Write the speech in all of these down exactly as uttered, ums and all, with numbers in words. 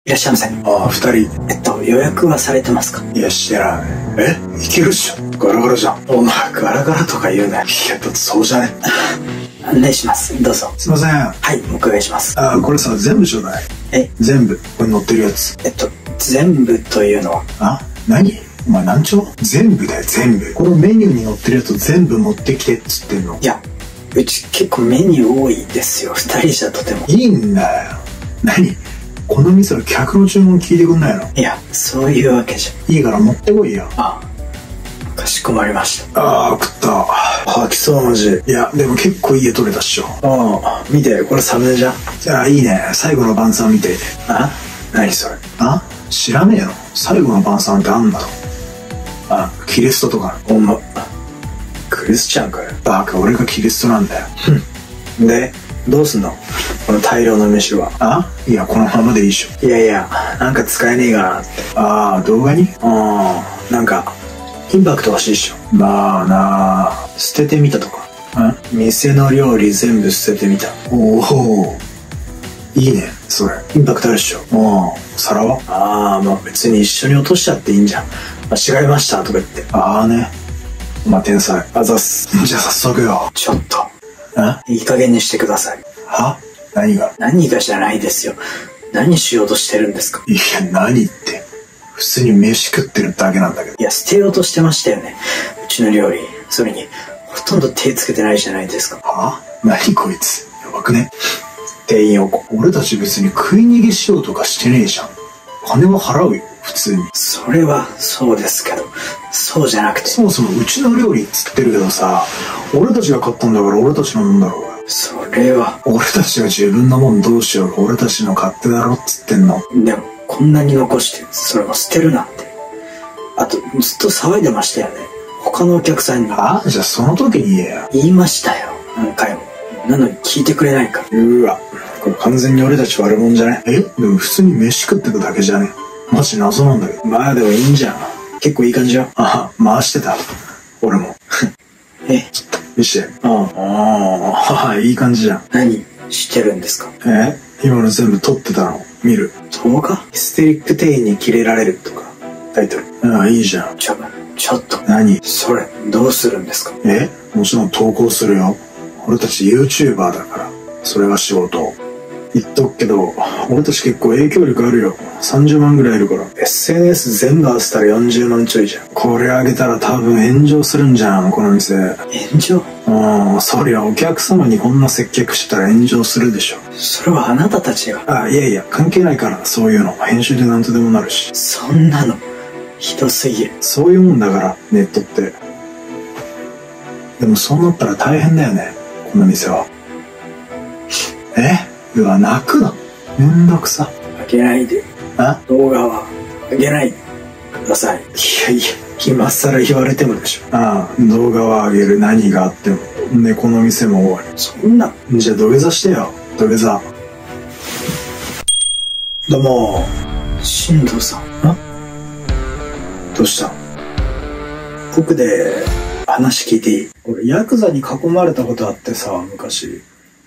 いらっしゃいませ。 ああ、二人。 えっと、予約はされてますか？ いや、してない。え、いけるっしょ。ガラガラじゃん。お前、ガラガラとか言うなよ。いや、だってそうじゃね。 案内します。どうぞ。 すいません。 はい、お伺いします。 ああ、これさ、全部ちょうだい。 え全部。これ載ってるやつ。 えっと、全部というのは？ あ、何お前何丁？全部だよ、全部。このメニューに載ってるやつ全部持ってきてっつってんの。 いや、うち結構メニュー多いですよ。二人じゃとても。 いいんだよ。何この店の客の注文聞いてくんないの？ いや、そういうわけじゃ。 いいから持ってこいよ。 ああ、かしこまりました。 ああ、食った。吐きそうマジ。いや、でも結構いい絵撮れたっしょ。 ああ、見て、これサムネじゃん。 じゃあいいね。最後の晩餐みてえで。 あ、何それ？ あ、知らねえの？最後の晩餐ってあんだろ。あ、キリストとか。 ほんま、クリスチャンかよ。 バカ、俺がキリストなんだよ。 で、どうすんの？この大量の飯は。 あ、いや、このままでいいっしょ。 いやいや、なんか使えねえかなって。 ああ、動画に？ ああ、なんかインパクト欲しいっしょ。 まあなあ。 捨ててみたとか。 ん？ 店の料理全部捨ててみた。 おお、いいね、それ。 インパクトあるっしょ。 ああ、皿は？ ああ、まあ別に一緒に落としちゃっていいんじゃん。間違えましたとか言って。 ああね。まあ天才。 あざっす。 じゃあ早速よ。 ちょっと、 え？ いい加減にしてください。 は？何が？ 何がじゃないですよ。何しようとしてるんですか？ いや、何って。普通に飯食ってるだけなんだけど。 いや、捨てようとしてましたよね。うちの料理。それに、ほとんど手つけてないじゃないですか。 は？何こいつ。やばくね？ 店員横。 俺たち別に食い逃げしようとかしてねえじゃん。金は払うよ、普通に。 それはそうですけど、そうじゃなくて。 そもそもうちの料理っつってるけどさ、俺たちが買ったんだから俺たちのもんだろうが。 それは。 俺たちが自分のもんどうしようが俺たちの勝手だろっつってんの。 でも、こんなに残して、それを捨てるなんて。あと、ずっと騒いでましたよね。他のお客さんに。 ああ、じゃあその時に言えや。 言いましたよ。何回も。なのに聞いてくれないから。 うわ、これ完全に俺たち悪者じゃね？え？でも普通に飯食ってるだけじゃね？マジ謎なんだけど。 まあでもいいんじゃん。結構いい感じよ。 ああ、回してた。俺も。 え？ 見して。 ああ。 ああ、いい感じじゃん。 何してるんですか？ え？今の全部撮ってたの見る。 動画？ヒステリック店員にキレられるとか、タイトル。 ああ、いいじゃん。 ちょ、ちょっと。 何？ それ、どうするんですか？ え？もちろん投稿するよ。俺たち YouTuber だから。それが仕事。言っとくけど、俺たち結構影響力あるよ。さんじゅうまんぐらいいるから。 エスエヌエス 全部合わせたらよんじゅうまんちょいじゃん。 これあげたら多分炎上するんじゃん、この店。 炎上？ ああ、そりゃお客様にこんな接客したら炎上するでしょ。 それはあなたたちが。 ああ、いやいや、関係ないから、そういうの。編集でなんとでもなるし。 そんなの、ひどすぎる。 そういうもんだから、ネットって。でもそうなったら大変だよね、この店は。え？うわ、泣くな。めんどくさ。 あげないで。 あ？ 動画は、あげないでください。いやいや、今更言われてもでしょ。 ああ、動画は上げる。何があっても。で、この店も終わり。 そんな。 じゃあ土下座してよ、土下座。 どうも、進藤さん。 あ？どうした？ 僕で話聞いていい？ 俺、ヤクザに囲まれたことあってさ、昔。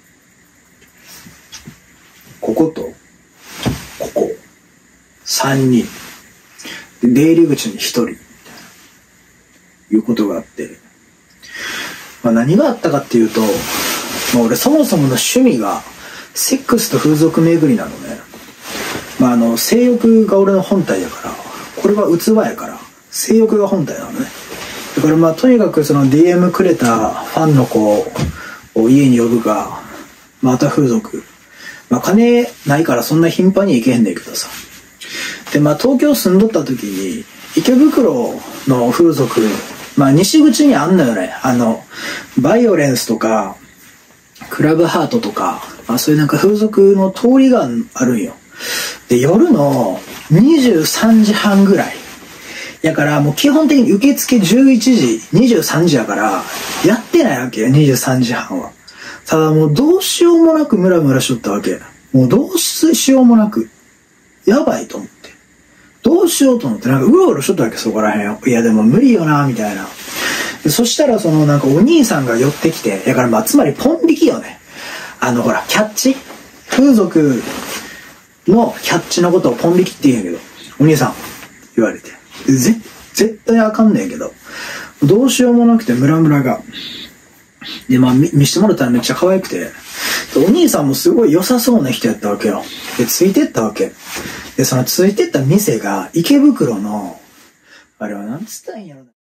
ここと、ここ。三人。で、出入り口に一人。いうことがあって。まあ何があったかっていうと、まあ俺そもそもの趣味が、セックスと風俗巡りなのね。まああの、性欲が俺の本体だから、これは器やから、性欲が本体なのね。だからまあとにかくその ディーエム くれたファンの子を家に呼ぶが、また風俗。まあ金ないからそんな頻繁に行けへんねんけどさ。でまあ東京住んどった時に、池袋の風俗、まあ西口にあんのよね。あの、バイオレンスとか、クラブハートとか、まあそういうなんか風俗の通りがあるんよ。で、夜のにじゅうさんじはんぐらい。やからもう基本的に受付じゅういちじ、にじゅうさんじやから、やってないわけよ、にじゅうさんじはんは。ただもうどうしようもなくムラムラしとったわけ。もうどうしようもなく。やばいと思って。どうしようと思って、なんかうろうろしとったわけ、そこらへん。いやでも無理よな、みたいな。でそしたらそのなんかお兄さんが寄ってきて、だからまあつまりポン引きよね。あのほら、キャッチ風俗のキャッチのことをポン引きって言うんやけど、お兄さん、言われて。ぜ、絶対あかんねんけど、どうしようもなくてムラムラが。で、まあ見、見してもらったらめっちゃ可愛くて、お兄さんもすごい良さそうな人やったわけよ。で、ついてったわけ。で、そのついてった店が池袋の、あれはなんつったんやろな。